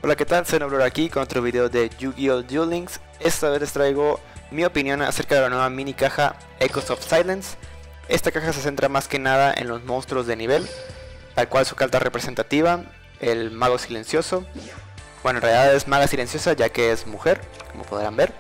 Hola, ¿qué tal? Soy Noblor aquí con otro video de Yu-Gi-Oh! Duel Links. Esta vez les traigo mi opinión acerca de la nueva mini caja Echoes of Silence. Esta caja se centra más que nada en los monstruos de nivel, tal cual su carta representativa, el Mago Silencioso. Bueno, en realidad es Maga Silenciosa ya que es mujer, como podrán ver.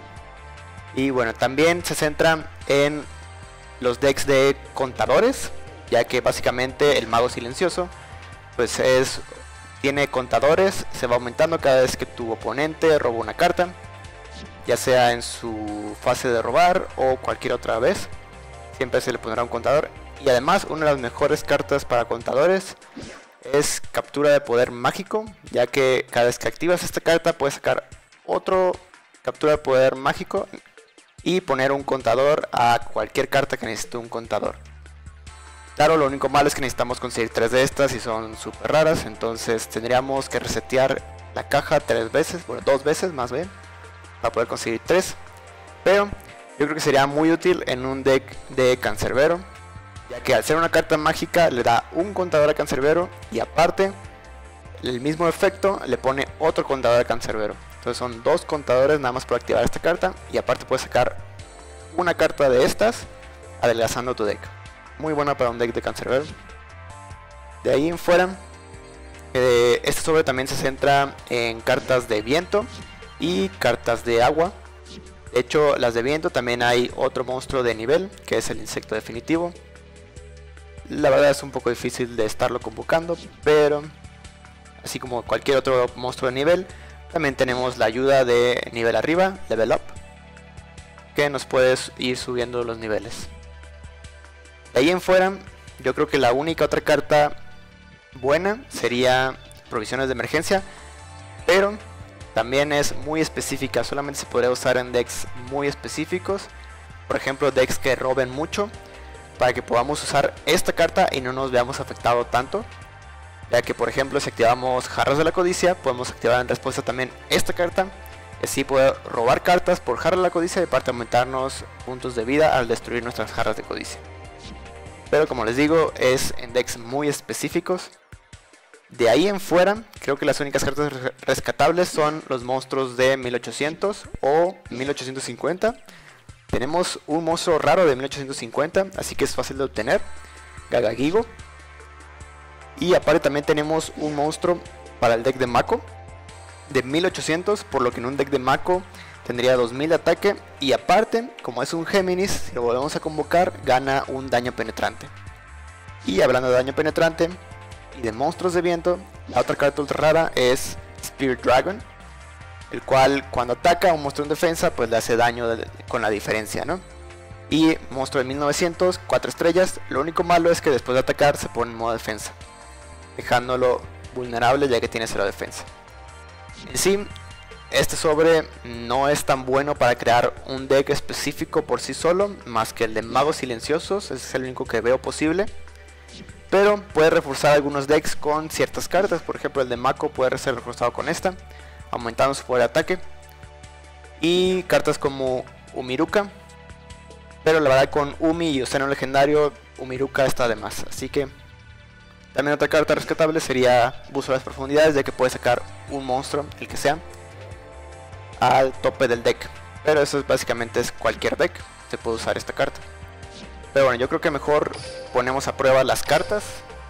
Y bueno, también se centra en los decks de contadores, ya que básicamente el Mago Silencioso pues tiene contadores, se va aumentando cada vez que tu oponente roba una carta, ya sea en su fase de robar o cualquier otra vez, siempre se le pondrá un contador. Y además una de las mejores cartas para contadores es Captura de Poder Mágico, ya que cada vez que activas esta carta puedes sacar otro Captura de Poder Mágico y poner un contador a cualquier carta que necesite un contador. Claro, lo único malo es que necesitamos conseguir 3 de estas y son súper raras, entonces tendríamos que resetear la caja 3 veces, bueno 2 veces más bien, para poder conseguir 3. Pero yo creo que sería muy útil en un deck de Cancerbero, ya que al ser una carta mágica le da un contador a Cancerbero y aparte el mismo efecto le pone otro contador a Cancerbero. Entonces son 2 contadores nada más por activar esta carta y aparte puedes sacar una carta de estas adelgazando tu deck. Muy buena para un deck de Cancerbero. De ahí en fuera, este sobre también se centra en cartas de viento y cartas de agua. De hecho, las de viento también hay otro monstruo de nivel, que es el insecto definitivo. La verdad es un poco difícil de estarlo convocando, pero así como cualquier otro monstruo de nivel, también tenemos la ayuda de nivel arriba, level up, que nos puede ir subiendo los niveles. De ahí en fuera, yo creo que la única otra carta buena sería Provisiones de Emergencia, pero también es muy específica, solamente se podría usar en decks muy específicos, por ejemplo decks que roben mucho, para que podamos usar esta carta y no nos veamos afectado tanto, ya que por ejemplo si activamos Jarras de la Codicia, podemos activar en respuesta también esta carta, y así poder robar cartas por Jarras de la Codicia y aparte aumentarnos puntos de vida al destruir nuestras Jarras de Codicia. Pero como les digo, es en decks muy específicos. De ahí en fuera, creo que las únicas cartas rescatables son los monstruos de 1800 o 1850. Tenemos un monstruo raro de 1850, así que es fácil de obtener, Gagagigo. Y aparte también tenemos un monstruo para el deck de Mako de 1800, por lo que en un deck de Mako tendría 2000 de ataque y aparte, como es un Géminis, si lo volvemos a convocar, gana un daño penetrante. Y hablando de daño penetrante y de monstruos de viento, la otra carta ultra rara es Spirit Dragon, el cual cuando ataca a un monstruo en defensa, pues le hace daño con la diferencia, ¿no? Y monstruo de 1900, 4 estrellas, lo único malo es que después de atacar se pone en modo defensa, dejándolo vulnerable ya que tiene 0 defensa. En sí, este sobre no es tan bueno para crear un deck específico por sí solo, más que el de Magos Silenciosos, ese es el único que veo posible. Pero puede reforzar algunos decks con ciertas cartas, por ejemplo el de Mako puede ser reforzado con esta, aumentando su poder de ataque. Y cartas como Umiruka, pero la verdad con Umi y Océano Legendario, Umiruka está de más, así que... También otra carta rescatable sería Buzo de las Profundidades, ya que puede sacar un monstruo, el que sea, al tope del deck, pero eso básicamente es cualquier deck, se puede usar esta carta. Pero bueno, yo creo que mejor ponemos a prueba las cartas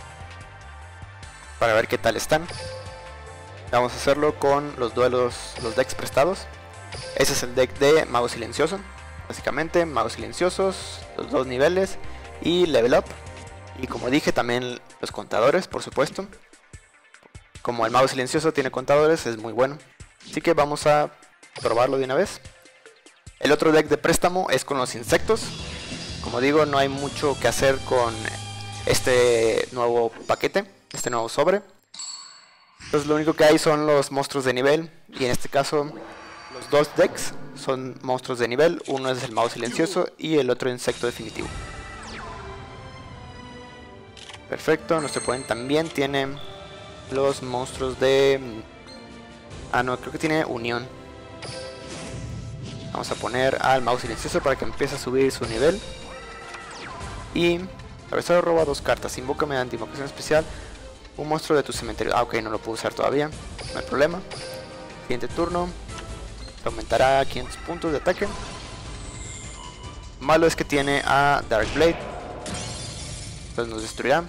para ver qué tal están. Vamos a hacerlo con los decks prestados. Ese es el deck de Mago Silencioso, básicamente Magos Silenciosos, los 2 niveles y level up. Y como dije, también los contadores, por supuesto. Como el Mago Silencioso tiene contadores, es muy bueno, así que vamos a probarlo de una vez. El otro deck de préstamo es con los insectos. Como digo, no hay mucho que hacer con este nuevo paquete, este nuevo sobre. Entonces lo único que hay son los monstruos de nivel, y en este caso los 2 decks son monstruos de nivel. Uno es el Mago Silencioso y el otro insecto definitivo. Perfecto, nuestro oponente también tiene los monstruos de... Ah no, creo que tiene Unión. Vamos a poner al Mago Silencioso para que empiece a subir su nivel. Y Atravesado roba 2 cartas, invoca mediante invocación especial Un monstruo de tu cementerio. Ah, ok, no lo puedo usar todavía. No hay problema. Siguiente turno. Aumentará 500 puntos de ataque. Malo es que tiene a Dark Blade. Entonces nos destruirá.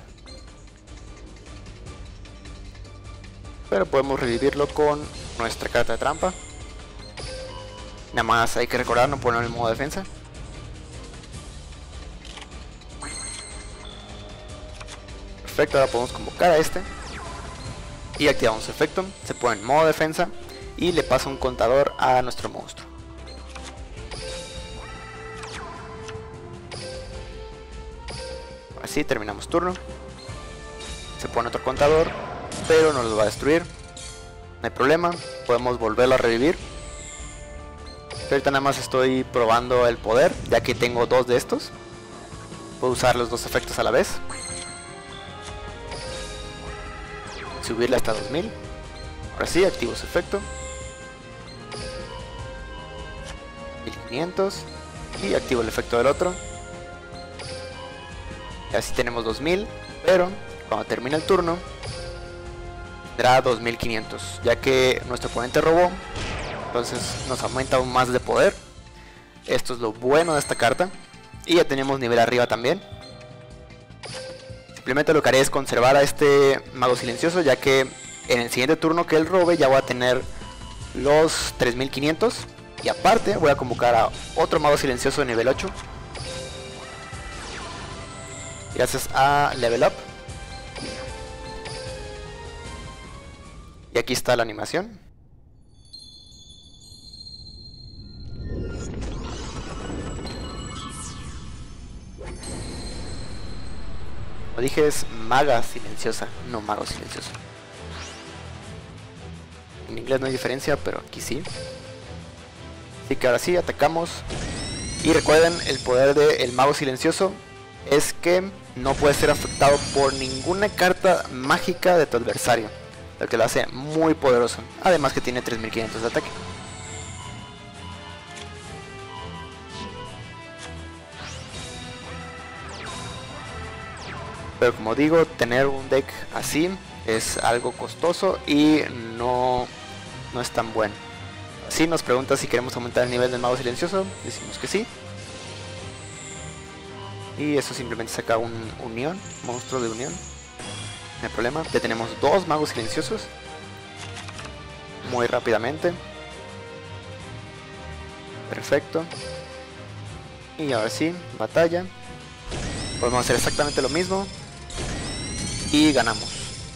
Pero podemos revivirlo con nuestra carta de trampa. Nada más hay que recordar no ponerlo en modo defensa. Perfecto, ahora podemos convocar a este. Y activamos su efecto. Se pone en modo defensa. Y le pasa un contador a nuestro monstruo. Así terminamos turno. Se pone otro contador, pero no los va a destruir. No hay problema, podemos volverlo a revivir. Ahorita nada más estoy probando el poder, ya que tengo dos de estos. Puedo usar los dos efectos a la vez. Subirle hasta 2000. Ahora sí, activo su efecto. 1500. Y activo el efecto del otro. Y así tenemos 2000, pero cuando termine el turno tendrá 2500, ya que nuestro oponente robó. Entonces nos aumenta aún más de poder. Esto es lo bueno de esta carta. Y ya tenemos nivel arriba también. Simplemente lo que haré es conservar a este mago silencioso, ya que en el siguiente turno que él robe ya voy a tener los 3500. Y aparte voy a convocar a otro mago silencioso de nivel 8. Gracias a Level Up. Y aquí está la animación. Como dije, es maga silenciosa, no mago silencioso. En inglés no hay diferencia, pero aquí sí. Así que ahora sí, atacamos. Y recuerden, el poder del mago silencioso es que no puede ser afectado por ninguna carta mágica de tu adversario, lo que lo hace muy poderoso. Además que tiene 3500 de ataque. Pero como digo, tener un deck así es algo costoso y no es tan bueno. Así nos pregunta si queremos aumentar el nivel del mago silencioso. Decimos que sí. Y eso simplemente saca un unión, monstruo de unión. No hay problema. Ya tenemos dos magos silenciosos. Muy rápidamente. Perfecto. Y ahora sí, batalla. Podemos hacer exactamente lo mismo. Y ganamos.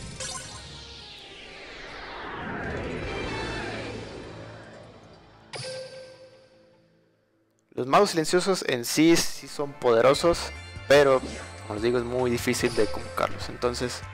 Los magos silenciosos en sí son poderosos, pero como les digo es muy difícil de convocarlos. Entonces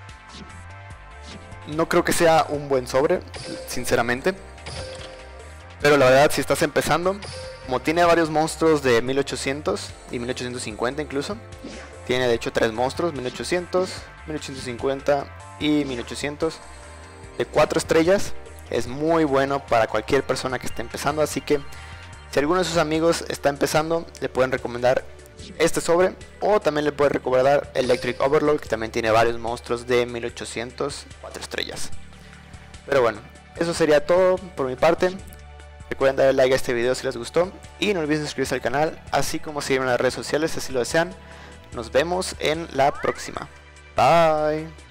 no creo que sea un buen sobre, sinceramente. Pero la verdad, si estás empezando, como tiene varios monstruos de 1800 y 1850 incluso, tiene de hecho 3 monstruos, 1800, 1850 y 1800 de 4 estrellas. Es muy bueno para cualquier persona que esté empezando, así que si alguno de sus amigos está empezando, le pueden recomendar este sobre, o también le pueden recomendar Electric Overload, que también tiene varios monstruos de 1800, 4 estrellas. Pero bueno, eso sería todo por mi parte. Recuerden darle like a este video si les gustó, y no olviden suscribirse al canal, así como seguirme en las redes sociales si así lo desean. Nos vemos en la próxima. Bye.